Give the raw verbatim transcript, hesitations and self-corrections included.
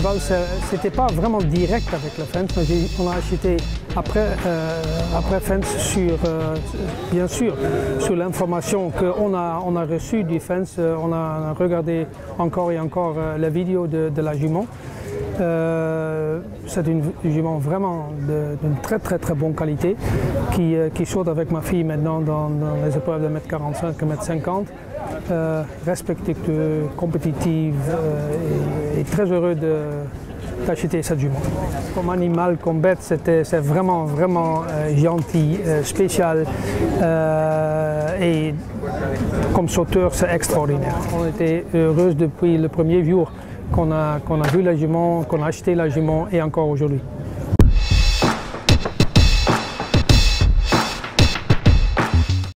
cheval, c'était pas vraiment direct avec le fence, mais on a acheté après, euh, après fence sur, euh, bien sûr, sur l'information qu'on a, on a reçue du fence. On a regardé encore et encore euh, la vidéo de, de la jument. Euh, c'est une jument vraiment d'une très très très bonne qualité qui, euh, qui saute avec ma fille maintenant dans, dans les épreuves de un mètre quarante-cinq, un mètre cinquante. Euh, respectueuse, compétitive euh, et, et très heureux d'acheter cette jument. Comme animal, comme bête, c'est vraiment vraiment euh, gentil, euh, spécial euh, et comme sauteur, c'est extraordinaire. On était heureux depuis le premier jour qu'on a, qu'on a vu la jument, qu'on a acheté la jument et encore aujourd'hui.